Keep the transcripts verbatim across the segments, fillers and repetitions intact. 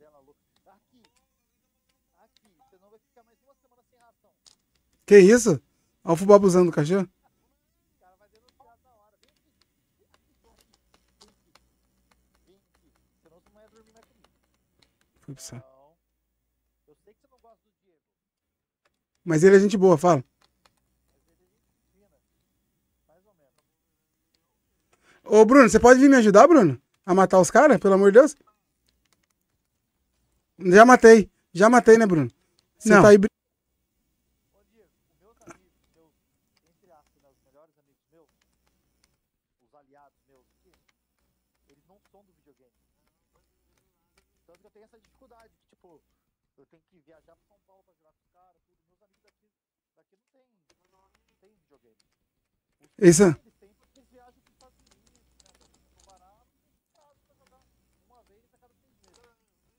Que isso? Olha o fubá abusando do cachorro. Foi pro céu. Mas ele é gente boa, fala. Ô, Bruno, você pode vir me ajudar, Bruno? A matar os caras, pelo amor de Deus? Já matei. Já matei, né, Bruno? Você Não. tá aí... Eu tenho essa dificuldade, que, tipo, eu tenho que viajar pra São Paulo pra jogar com os caras, tudo. Meus amigos daqui, daqui não tem, não tem videogame. Os Isso. eles têm porque eles viajam pros Estados Unidos, né? Pra barato, e pra jogar uma vez a cada seis meses.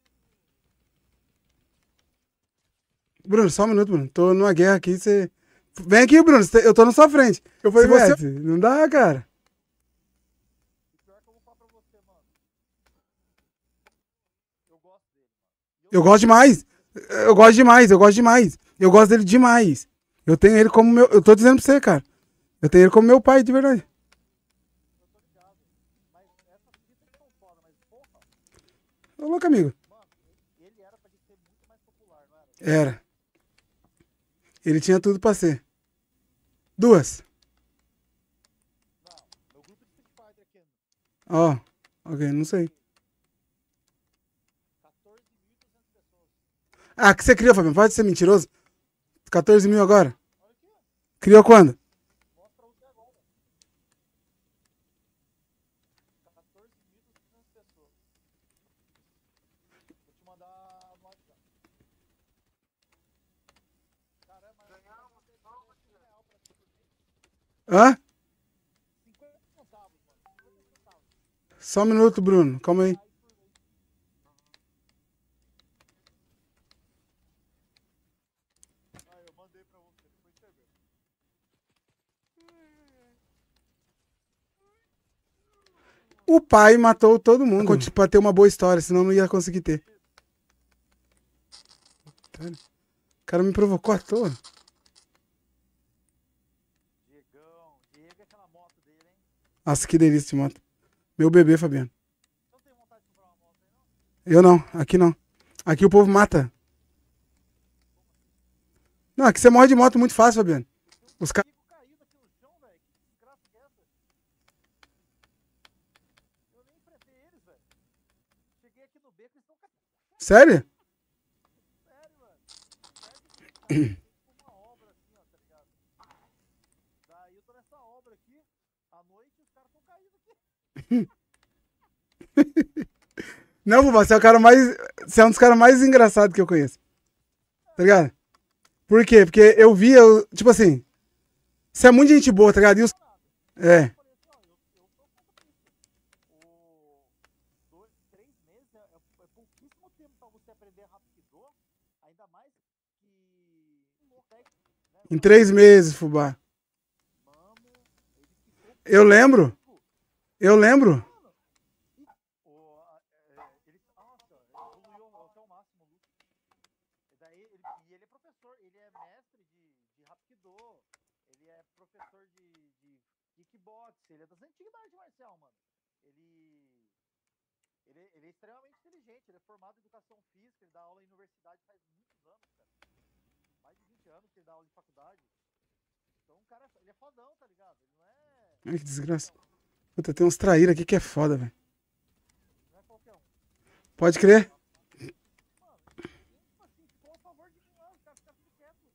Bruno, só um minuto, Bruno. Tô numa guerra aqui, você... Vem aqui, Bruno. Cê- Eu tô na sua frente. Eu falei, Se você... você... Não dá, cara. E pior que eu vou falar pra você, mano. Eu gosto dele, mano. Eu gosto demais. Eu gosto demais, eu gosto demais. Eu gosto dele demais. Eu tenho ele como meu... Eu tô dizendo pra você, cara. Eu tenho ele como meu pai, de verdade. Eu tô ligado. Mas essas fitas são foda, mas porra, Ô, louco, amigo. mano, ele era pra ser muito mais popular, não era? Era. Ele tinha tudo pra ser. Duas. Não, meu grupo de Street Fighter aqui, Ó. Ok, não sei. quatorze mil e duzentas pessoas. Ah, que você criou, Fabiano? Pode ser mentiroso? quatorze mil agora? Olha aqui, ó. Criou quando? Mostra o agora. quatorze mil e duzentas pessoas. Vou te mandar no WhatsApp. Caramba, ganhamos um real pra ti por mês. Hã? cinquenta centavos, mano. cinquenta centavos. Só um minuto, Bruno. Calma aí. Aí por mês. Ah, eu mandei pra você, depois você vê. O pai matou todo mundo pra ter uma boa história, senão não ia conseguir ter. O cara me provocou à toa. Diegão, Diego é aquela moto dele, hein? Nossa, que delícia de moto. Meu bebê, Fabiano. Você não tem vontade de comprar uma moto aí, não? Eu não, aqui não. Aqui o povo mata. Não, aqui você morre de moto muito fácil, Fabiano. Os caras. Fico caído aqui no chão, velho. Que desgraça que é essa? Eu nem enfrentei eles, velho. Cheguei aqui no beco e eles estão caindo. Sério? Sério, mano. Sério, tipo uma obra assim, ó, tá ligado? Daí eu tô nessa obra aqui, à noite os caras estão caindo aqui. Não, Fubá, você é o cara mais. Você é um dos caras mais engraçados que eu conheço. Tá ligado? Por quê? Porque eu vi, eu, tipo assim. Você é muito gente boa, tá ligado? E os... É. Eu falei assim, ó, eu, eu tô contra isso. O dois, três meses é, é, é pouquíssimo tempo pra você aprender Hapkido, ainda mais que... Né, Em três meses, Fubá. mano, ele ficou Eu lembro. comigo. Eu lembro. Mano, e, o, a, é, ele, nossa, evoluiu até o máximo, Lu. E daí, ele, e ele é professor, ele é mestre de, de Hapkido, ele é professor de, de kickbox, ele é das antigas da arte marcial, mano. Ele, ele, é- ele é extremamente inteligente, ele é formado em educação física, ele dá aula em universidade faz muitos anos, cara. Mais de vinte anos que ele dá aula em faculdade. Então, o cara, ele é fodão, tá ligado? Ele não é... Ai, que desgraça. Puta, tem uns traíra aqui que é foda, velho. Não é qualquer um. Pode crer? Mano, ninguém, tipo assim, ficou a favor de mim lá, os caras ficaram tudo quietos.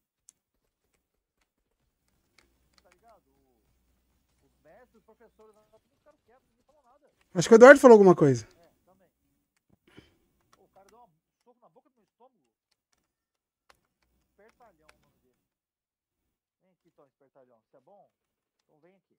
Tá ligado? O- os mestres, os professores, lá, tudo ficaram quietos, ninguém falou nada. Acho que o Eduardo falou alguma coisa. É, também. Pô, o cara deu um soco na boca do meu estômago. Espertalhão o nome dele. Vem aqui, Tom, Espertalhão. Você é bom? Então vem aqui.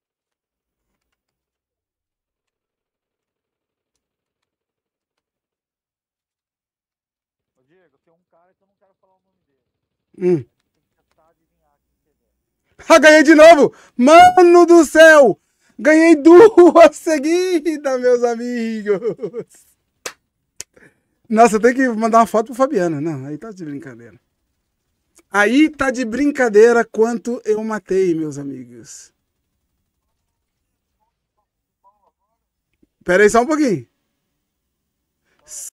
Ô, Diego, tem um cara que eu não quero falar o nome dele. Hum. Você tem que tentar adivinhar quem que ele é. Ah, ganhei de novo! Mano do céu! Ganhei duas seguidas, meus amigos! Nossa, eu tenho que mandar uma foto pro Fabiano. Não, aí tá de brincadeira. Aí tá de brincadeira quanto eu matei, meus amigos. Pera aí só um pouquinho.